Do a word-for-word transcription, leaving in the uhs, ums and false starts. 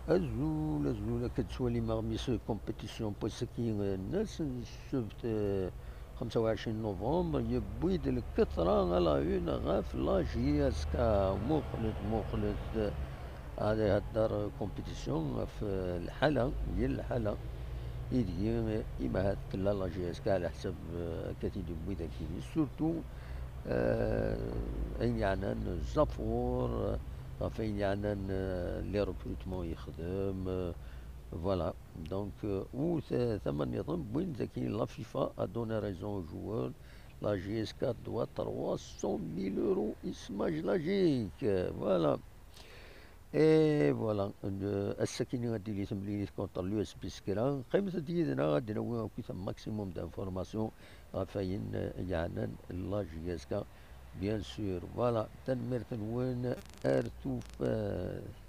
Azul, azul, كتولي مغميس كومبيتيسيون بوسكين الناس السبت خمسة وعشرين نوفمبر يبويد الكثرة على عيون غاف لا جي اس كا مخلص مخلص. هذا هدار كومبيتيسيون في الحالة هي الحالة إيدي إما هاد كلا لا جي اس كا على حسب كاتي بويد كيني سورتو أين يعنان الزفور غاف أين يعنان لي ريكروتمون يخدم. Voilà. Donc, euh, ou ثمن نظام وين ذاكين لا فيفا a donné raison aux joueurs. La G S quatre doit trois cent mille euros اسمها جلاجيك. Voilà. Et voilà. السكينة غادي لي تمليلي كونتر اليو اس بي سكران قيمة ديالنا غادي نويو كيف ماكسيموم دانفورماسيون غافاين يعنان لا جي اس كا بيان سور. فوالا تنمير تنوين ارتوفات.